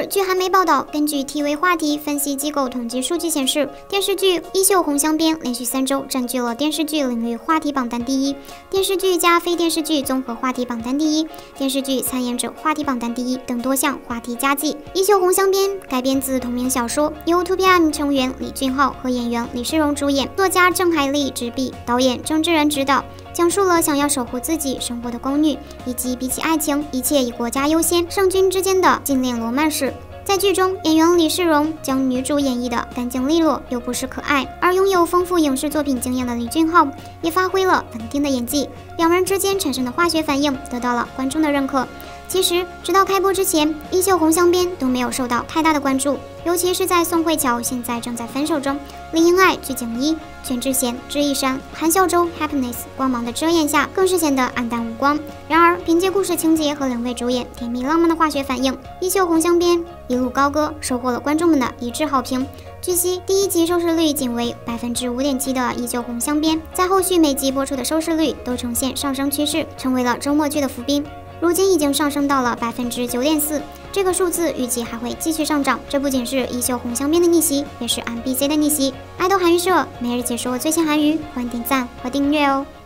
而据韩媒报道，根据 TV 话题分析机构统计数据显示，电视剧《衣袖红镶边》连续3周占据了电视剧领域话题榜单第一，电视剧加非电视剧综合话题榜单第一，电视剧参演者话题榜单第一等多项话题佳绩。《衣袖红镶边》改编自同名小说，由 2PM 成员李俊昊和演员李世荣主演，作家郑海丽执笔，导演郑智仁执导。讲述了想要守护自己生活的宫女，以及比起爱情，一切以国家优先，圣君之间的禁恋罗曼史。在剧中，演员李世荣将女主演绎的干净利落又不失可爱，而拥有丰富影视作品经验的李俊昊也发挥了稳定的演技，两人之间产生的化学反应得到了观众的认可。其实，直到开播之前，《衣袖红镶边》都没有受到太大的关注，尤其是在宋慧乔现在正在分手中，林英爱、具景一、全智贤、智异山、韩孝周、Happiness 光芒的遮掩下，更是显得黯淡无光。然而，凭借故事情节和两位主演甜蜜浪漫的化学反应，《衣袖红镶边》一路高歌，收获了观众们的一致好评。据悉，第1集收视率仅为5.7%的《衣袖红镶边》，在后续每集播出的收视率都呈现上升趋势，成为了周末剧的伏兵。如今已经上升到了9.4%，这个数字预计还会继续上涨。这不仅是《衣袖红镶边》的逆袭，也是 MBC 的逆袭。爱豆韩娱社每日解说最新韩娱，欢迎点赞和订阅哦。